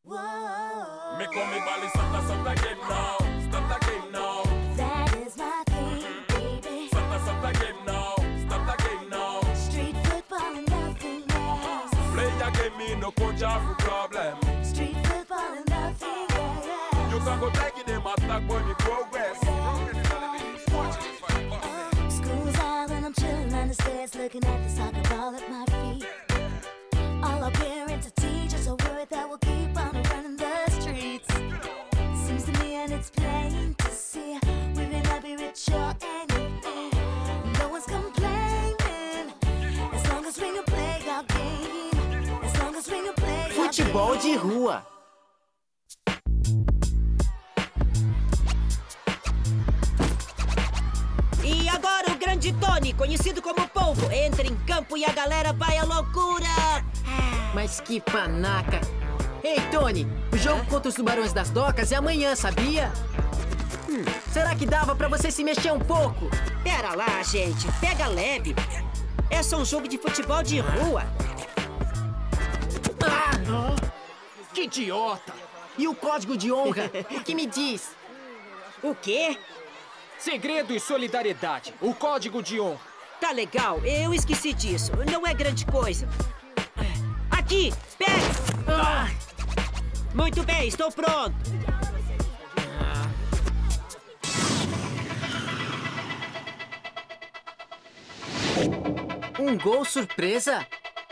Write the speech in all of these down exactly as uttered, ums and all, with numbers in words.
Whoa. Me call me Bali Santa Santa again now. Start again now. That is my thing, baby. Santa Santa again now. Start again now. Street football and nothing else. Play a game, me no coach have problem. Street football and nothing else. You can go take it, them attack when you progress. School's out and I'm chilling on the stairs, looking at the soccer ball at my feet. All our parents and teachers are worried that we'll keep on running the streets. Seems to me and it's plain to see we may not be rich or anything. No one's complaining as long as we can play our game. As long as we can play our game. Futebol de rua. E agora o grande Tony, conhecido como Polvo, entra em campo e a galera vai à loucura. Mas que panaca. Ei, Tony, o jogo contra os Tubarões das Docas é amanhã, sabia? Hum, será que dava pra você se mexer um pouco? Pera lá, gente, pega leve. É só um jogo de futebol de rua. Ah! Que idiota! E o código de honra? O que me diz? O quê? Segredo e solidariedade. O código de honra. Tá legal, eu esqueci disso. Não é grande coisa. Aqui, pega! Ah! Muito bem, estou pronto. Um gol surpresa?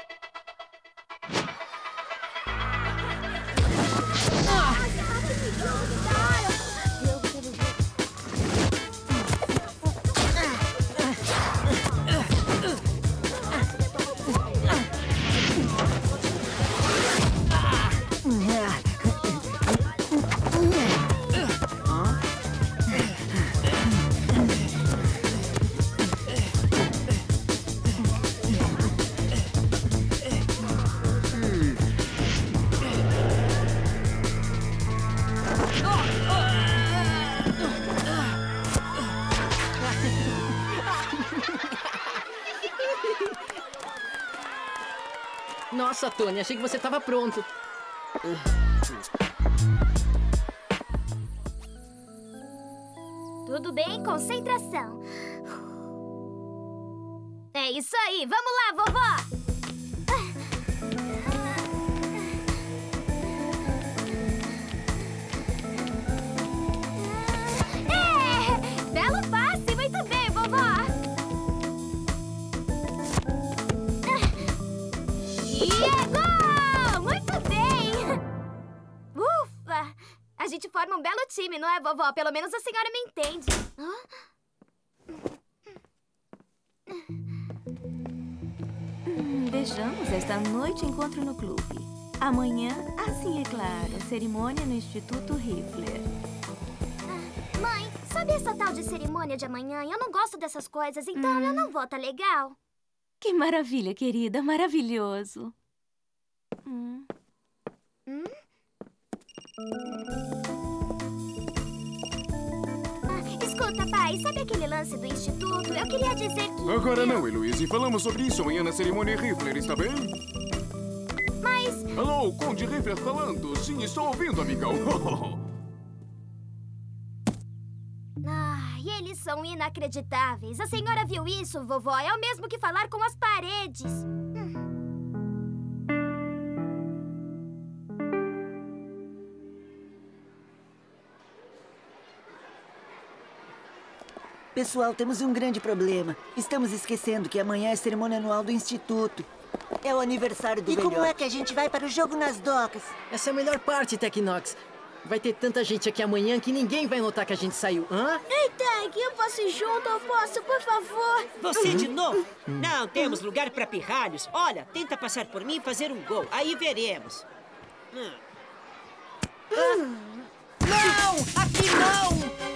Nossa, Tony, achei que você estava pronto. Tudo bem? Concentração. É isso aí. Vamos lá, vovó. É! Belo passe. Muito bem, vovó. E é gol! Muito bem! Ufa! A gente forma um belo time, não é, vovó? Pelo menos a senhora me entende. Hã? Hum, vejamos, esta noite encontro no clube. Amanhã, assim é claro, cerimônia no Instituto Riffler. Ah, mãe, sabe essa tal de cerimônia de amanhã? Eu não gosto dessas coisas, então hum. eu não vou, tá legal? Que maravilha, querida, maravilhoso. Hum. Hum? Ah, escuta, pai, sabe aquele lance do instituto? Eu queria dizer que... Agora eu... não, Heloise. Falamos sobre isso amanhã na cerimônia Riffler, está bem? Mas... Alô, Conde Riffler falando. Sim, estou ouvindo, amigão. Ah, e eles são inacreditáveis. A senhora viu isso, vovó? É o mesmo que falar com as paredes. Hum. Pessoal, temos um grande problema. Estamos esquecendo que amanhã é a cerimônia anual do Instituto. É o aniversário do E velhote. como é que a gente vai para o jogo nas docas? Essa é a melhor parte, Tecnox. Vai ter tanta gente aqui amanhã que ninguém vai notar que a gente saiu, hã? Ei, Tag, eu posso ir junto, eu posso, por favor. Você de novo? Não temos lugar para pirralhos. Olha, tenta passar por mim e fazer um gol. Aí veremos. Hum. Ah. Não! Aqui não!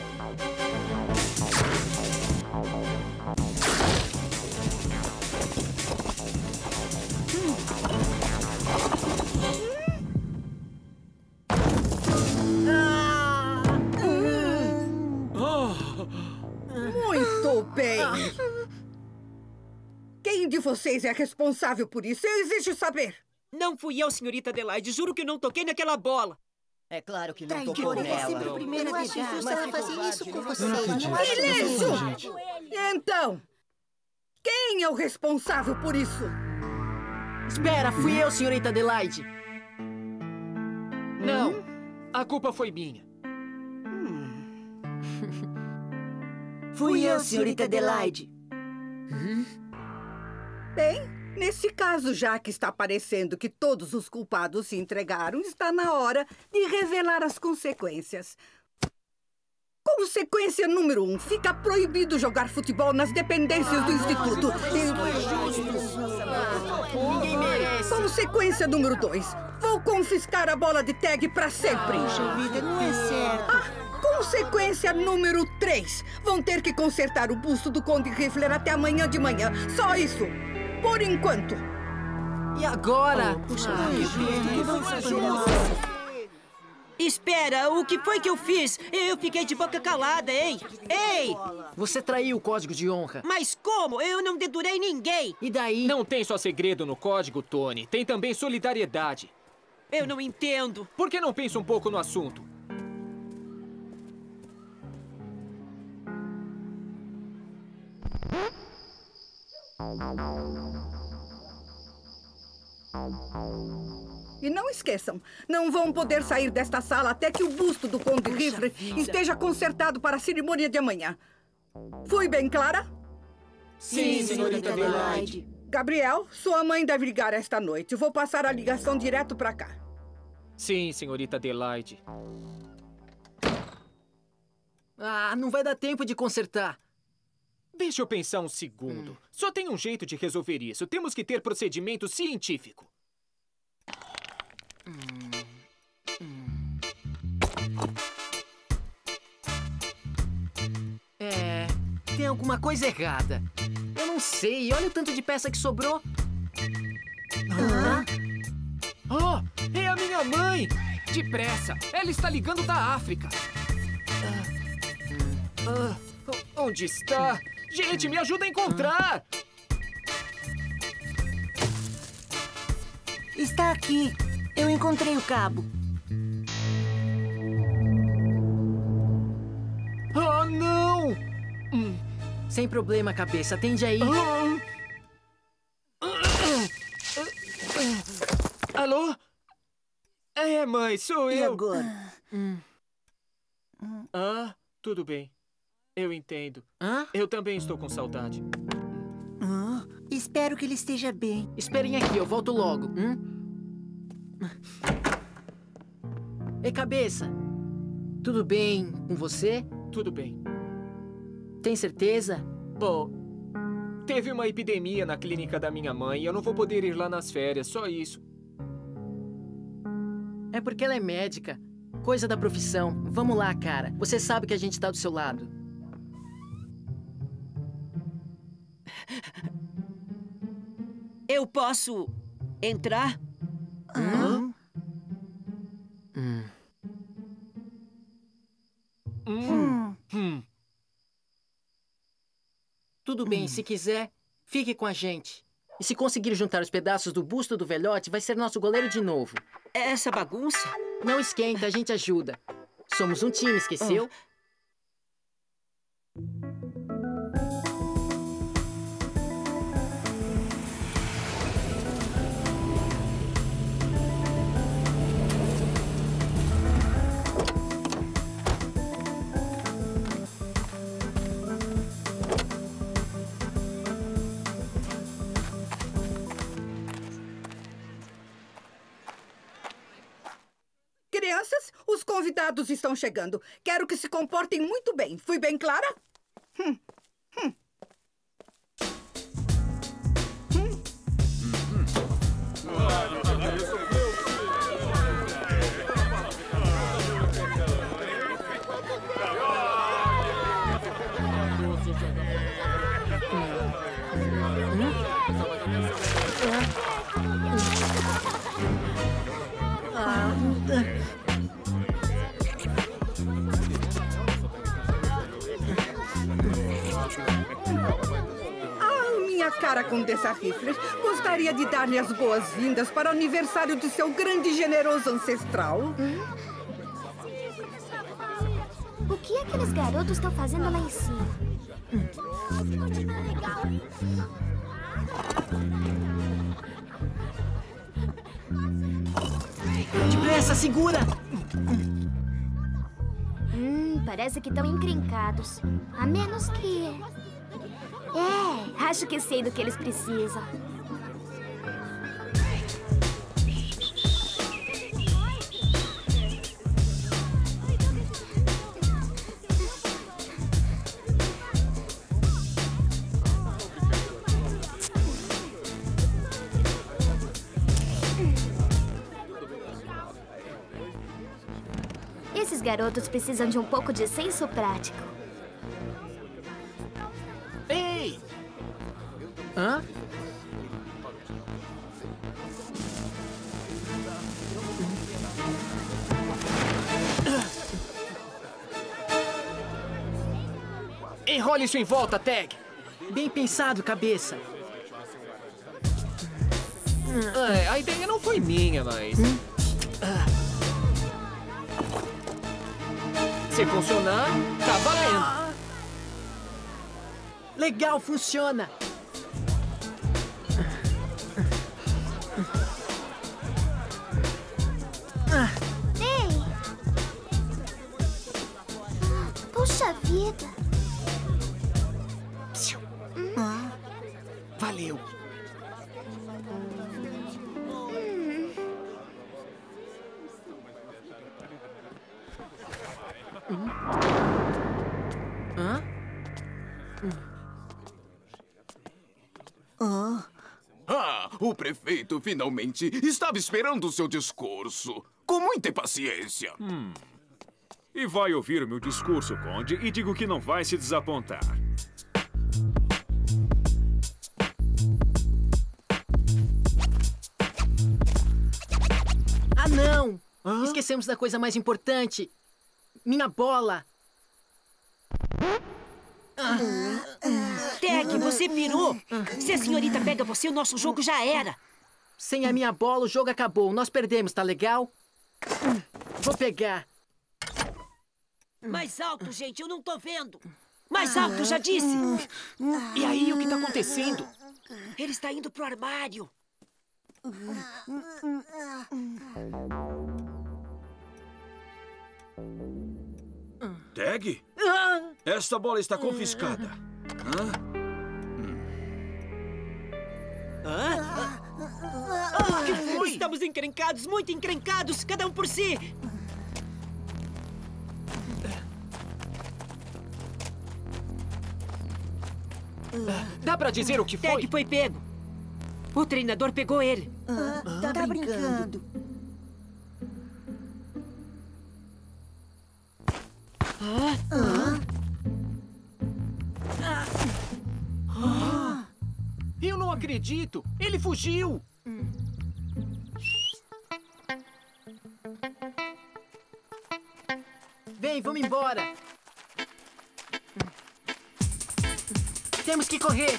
Muito bem. Quem de vocês é responsável por isso? Eu exijo saber. Não fui eu, senhorita Adelaide. Juro que não toquei naquela bola. É claro que não Traidora, tocou é nela. sempre a primeira Eu acho vez. justo ela fazer isso com você. Silêncio! Então, quem é o responsável por isso? Espera, fui eu, senhorita Adelaide. Não, a culpa foi minha. Fui eu, senhorita Adelaide. Bem, nesse caso, já que está parecendo que todos os culpados se entregaram, está na hora de revelar as consequências. Consequência número um. Fica proibido jogar futebol nas dependências do Instituto. Ninguém merece. Consequência número dois. Vou confiscar a bola de tag para sempre. Puxa vida, não é certo. Ah, consequência número três. Vão ter que consertar o busto do Conde Riffler até amanhã de manhã. Só isso. Por enquanto. E agora? Puxa vida, que vamos fazer? Espera, o que foi que eu fiz? Eu fiquei de boca calada, hein? Ei! Você traiu o código de honra. Mas como? Eu não dedurei ninguém. E daí? Não tem só segredo no código, Tony. Tem também solidariedade. Eu não entendo. Por que não pensa um pouco no assunto? E não esqueçam, não vão poder sair desta sala até que o busto do Conde Riffler esteja consertado para a cerimônia de amanhã. Fui bem clara? Sim, senhorita Adelaide. Gabriel, sua mãe deve ligar esta noite. Vou passar a ligação direto para cá. Sim, senhorita Adelaide. Ah, não vai dar tempo de consertar. Deixa eu pensar um segundo. Hum. Só tem um jeito de resolver isso. Temos que ter procedimento científico. Hum. Hum. É... Tem alguma coisa errada. Eu não sei. Olha o tanto de peça que sobrou. Ah! Oh, é a minha mãe! Depressa! Ela está ligando da África. Ah, ah, onde está? Gente, me ajuda a encontrar! Está aqui. Eu encontrei o cabo. Oh, não! Hum. Sem problema, cabeça. Atende aí. Ah. Alô? É, mãe, sou E eu. agora? Hum. Ah, tudo bem. Eu entendo. Hã? Eu também estou com saudade. Ah, espero que ele esteja bem. Esperem aqui, eu volto logo. Hum? Ei, cabeça. Tudo bem com você? Tudo bem. Tem certeza? Bom, teve uma epidemia na clínica da minha mãe e eu não vou poder ir lá nas férias, só isso. É porque ela é médica. Coisa da profissão. Vamos lá, cara. Você sabe que a gente tá do seu lado. Eu posso entrar? Hum? Hum. Hum. Hum. Tudo bem, se quiser, fique com a gente. E se conseguir juntar os pedaços do busto do velhote, vai ser nosso goleiro de novo. Essa bagunça? Não esquenta, a gente ajuda. Somos um time, esqueceu? Oh. Crianças, os convidados estão chegando. Quero que se comportem muito bem. Fui bem clara? Hum. Hum. Hum. para a Condessa Riffler. Gostaria de dar-lhe as boas-vindas para o aniversário de seu grande e generoso ancestral. Hum? O que aqueles garotos estão fazendo lá em cima? Depressa, segura! Hum, parece que estão encrencados. A menos que... É, acho que sei do que eles precisam. Esses garotos precisam de um pouco de senso prático. Ei! Hã? Enrole isso em volta, Tag. Bem pensado, cabeça. É, a ideia não foi minha, mas... Hum? Se funcionar, tá valendo. Legal, funciona. Ei! Puxa vida. Hum. Valeu. Hum. Hã? Ah. ah, o prefeito finalmente estava esperando o seu discurso. Com muita impaciência. Hum. E vai ouvir o meu discurso, Conde, e digo que não vai se desapontar. Ah, não! Hã? Esquecemos da coisa mais importante. Minha bola. Ah. Tag, você pirou. Se a senhorita pega você, o nosso jogo já era. Sem a minha bola, o jogo acabou. Nós perdemos, tá legal? Vou pegar. Mais alto, gente, eu não tô vendo. Mais alto, já disse. E aí, o que tá acontecendo? Ele está indo pro armário. Tag? Esta bola está confiscada. Hã? Hã? Ah, que foi? Estamos encrencados, muito encrencados, cada um por si. Dá pra dizer o que foi? Tag foi pego. O treinador pegou ele. Ah, tá, tá brincando. Ah? Ah? Ah. Eu não acredito! Ele fugiu! Vem, vamos embora! Temos que correr!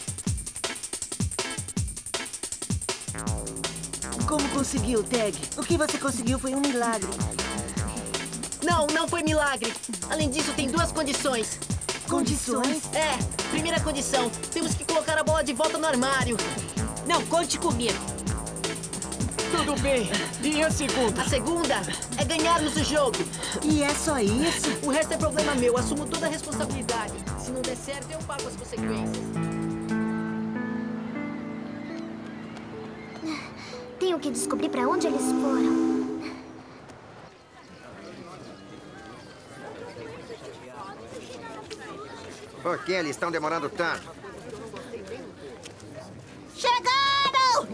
Como conseguiu, Tag? O que você conseguiu foi um milagre. Não, não foi milagre. Além disso, tem duas condições. Condições? É, primeira condição. Temos que colocar a bola de volta no armário. Não, conte comigo. Tudo bem. E a segunda? A segunda é ganharmos o jogo. E é só isso? O resto é problema meu. Assumo toda a responsabilidade. Se não der certo, eu pago as consequências. Tenho que descobrir pra onde eles foram. Por que eles estão demorando tanto? Chegaram!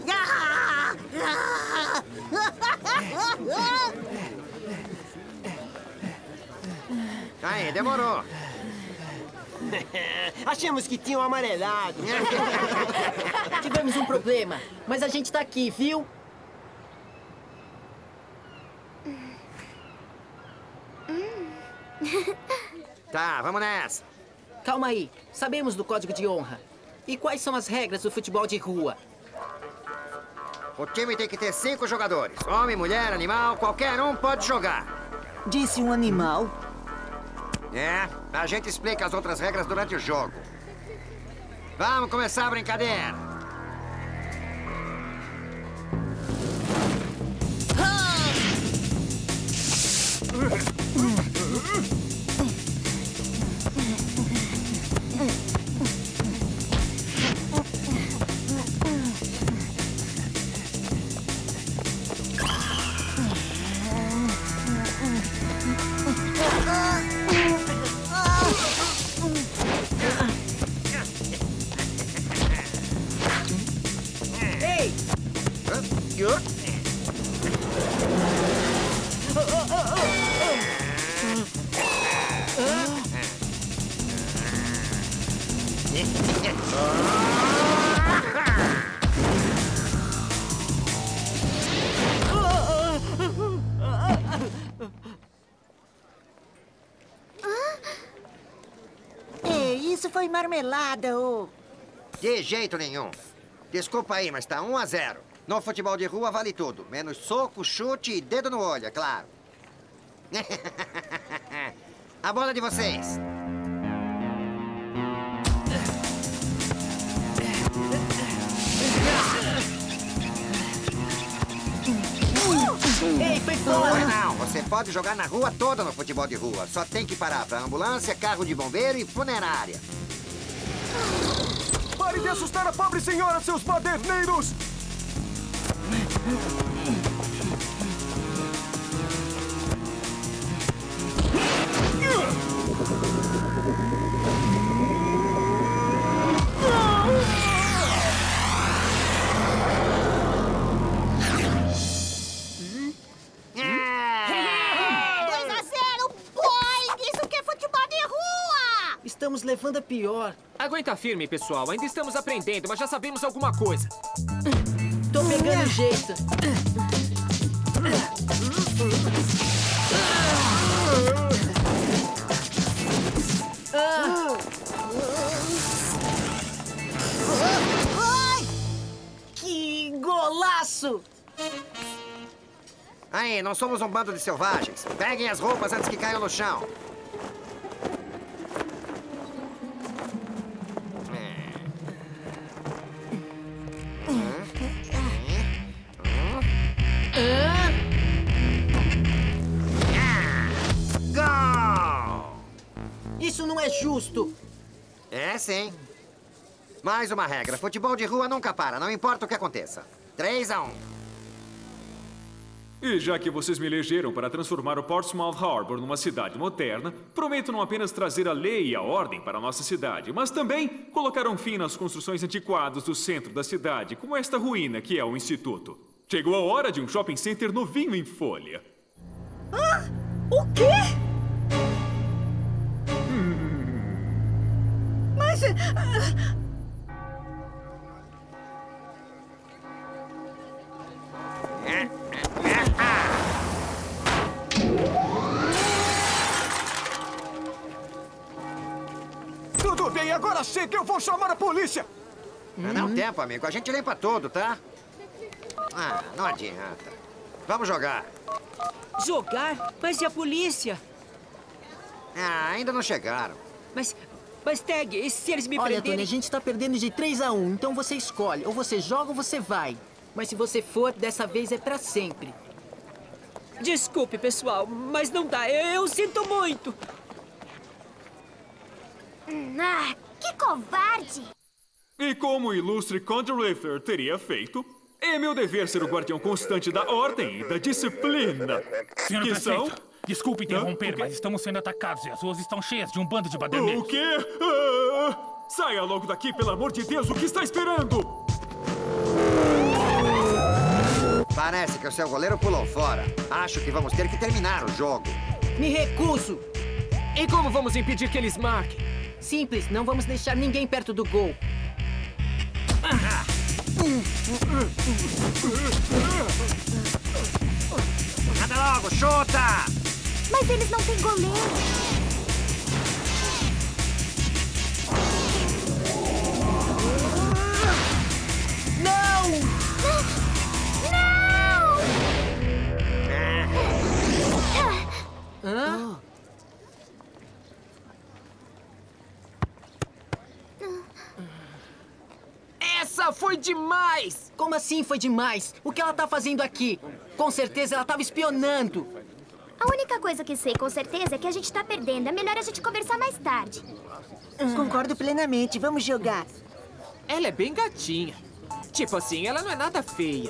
Aí, demorou. Achamos que tinham amarelado. Tivemos um problema, mas a gente tá aqui, viu? Tá, vamos nessa. Calma aí. Sabemos do código de honra. E quais são as regras do futebol de rua? O time tem que ter cinco jogadores. Homem, mulher, animal, qualquer um pode jogar. Disse um animal? É, a gente explica as outras regras durante o jogo. Vamos começar a brincadeira. Ei, isso foi marmelada, ô. De jeito nenhum. Desculpa aí, mas tá um a zero. No futebol de rua vale tudo, menos soco, chute e dedo no olho, é claro. A bola de vocês. Ei, foi fora! Não, você pode jogar na rua toda no futebol de rua. Só tem que parar pra ambulância, carro de bombeiro e funerária. Pare de assustar a pobre senhora, seus baderneiros! Estamos levando a pior. Aguenta firme, pessoal. Ainda estamos aprendendo, mas já sabemos alguma coisa. Tô pegando jeito. Ai! Que golaço! Aí, não somos um bando de selvagens. Peguem as roupas antes que caiam no chão. Isso não é justo. É, sim. Mais uma regra. Futebol de rua nunca para, não importa o que aconteça. três a um. E já que vocês me elegeram para transformar o Portsmouth Harbor numa cidade moderna, prometo não apenas trazer a lei e a ordem para a nossa cidade, mas também colocar um fim nas construções antiquadas do centro da cidade, como esta ruína que é o Instituto. Chegou a hora de um shopping center novinho em folha. Ah! O quê? Mas... Tudo bem, agora sei que eu vou chamar a polícia. Não dá um tempo, amigo. A gente limpa tudo, tá? Ah, não adianta. Vamos jogar. Jogar? Mas e a polícia? Ah, ainda não chegaram. Mas... Mas, Tag, e se eles me Olha, prenderem... Tony, a gente tá perdendo de três a um, então você escolhe. Ou você joga ou você vai. Mas se você for, dessa vez é pra sempre. Desculpe, pessoal, mas não dá. Eu sinto muito. Ah, que covarde! E como o ilustre Conde Richter teria feito, é meu dever ser o guardião constante da ordem e da disciplina. Senhor que prefeito, são... desculpe interromper, Hã? mas estamos sendo atacados e as ruas estão cheias de um bando de baderneiros. O quê? Ah, saia logo daqui, pelo amor de Deus, o que está esperando? Parece que o seu goleiro pulou fora. Acho que vamos ter que terminar o jogo. Me recuso! E como vamos impedir que eles marquem? Simples, não vamos deixar ninguém perto do gol. Ah. Anda logo, chuta! Mas eles não têm goleiro. Essa foi demais! Como assim foi demais? O que ela tá fazendo aqui? Com certeza ela tava espionando. A única coisa que sei com certeza é que a gente tá perdendo. É melhor a gente conversar mais tarde. Concordo plenamente. Vamos jogar. Ela é bem gatinha. Tipo assim, ela não é nada feia.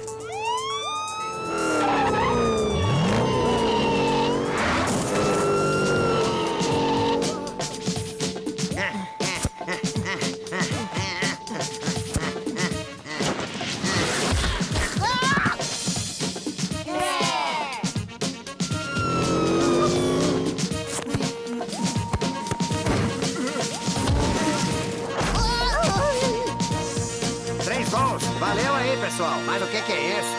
Três gols. Valeu aí, pessoal. Mas o que, que é isso?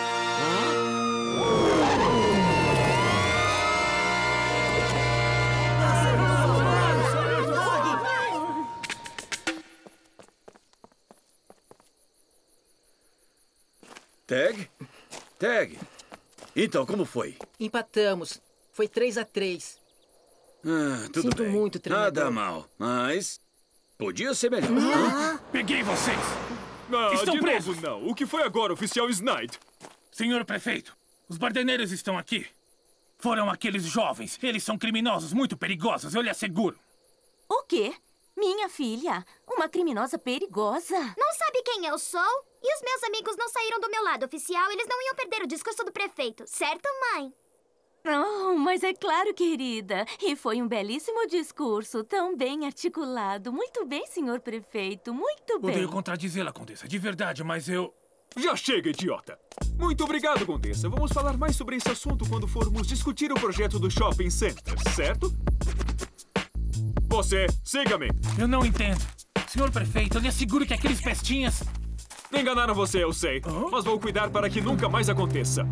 Tag? Tag. Então, como foi? Empatamos. Foi três a três. Ah, tudo Sinto bem. muito, treinador. Nada mal, mas podia ser melhor. Ah, peguei vocês! Não, Estão de presos! novo não. O que foi agora, oficial Snide? Senhor prefeito, os bardeneiros estão aqui. Foram aqueles jovens. Eles são criminosos muito perigosos, eu lhe asseguro. O quê? Minha filha? Uma criminosa perigosa? Não sabe quem eu sou? E os meus amigos não saíram do meu lado oficial, eles não iam perder o discurso do prefeito. Certo, mãe? Oh, mas é claro, querida. E foi um belíssimo discurso, tão bem articulado. Muito bem, senhor prefeito, muito bem. Odeio contradizê-la, Condessa, de verdade, mas eu... Já chega, idiota! Muito obrigado, Condessa. Vamos falar mais sobre esse assunto quando formos discutir o projeto do Shopping Center, certo? Você, siga-me! Eu não entendo. Senhor prefeito, eu lhe asseguro que aqueles pestinhas... Enganaram você, eu sei. Oh? Mas vou cuidar para que nunca mais aconteça.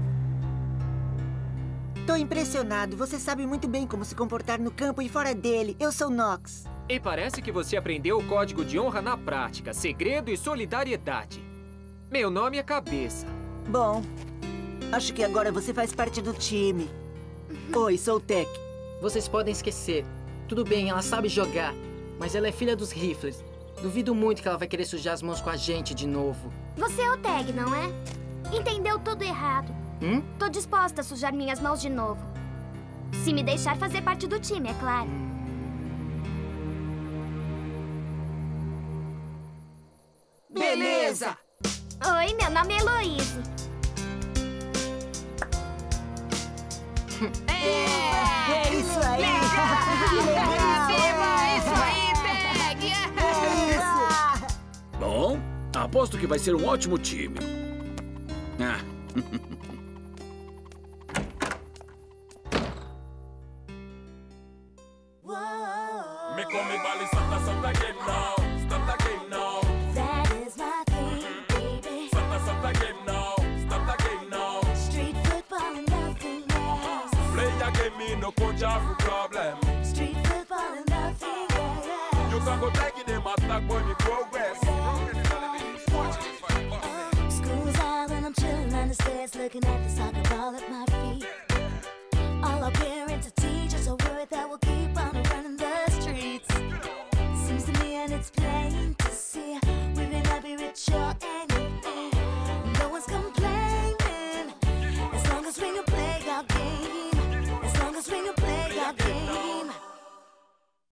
Tô impressionado. Você sabe muito bem como se comportar no campo e fora dele. Eu sou Nox. E parece que você aprendeu o código de honra na prática. Segredo e solidariedade. Meu nome é Cabeça. Bom, acho que agora você faz parte do time. Oi, sou o Tech. Vocês podem esquecer. Tudo bem, ela sabe jogar. Mas ela é filha dos Rifles. Duvido muito que ela vai querer sujar as mãos com a gente de novo. Você é o Tag, não é? Entendeu tudo errado. Hum? Tô disposta a sujar minhas mãos de novo. Se me deixar fazer parte do time, é claro. Beleza! Oi, meu nome é Heloise. É, é isso aí! Legal! Isso aí, Tag! É isso! Bom, aposto que vai ser um ótimo time. Ah. Me call me Bali Santa Santa game now. Start the game now. That is my thing, baby. Santa Santa game now. Start the game now. Street football and nothing else. Play a game, me no coach have a problem. Street football and nothing else. You can go take them attack when you progress. School's out and I'm chilling on the stairs, looking at the soccer ball at my feet. All our parents are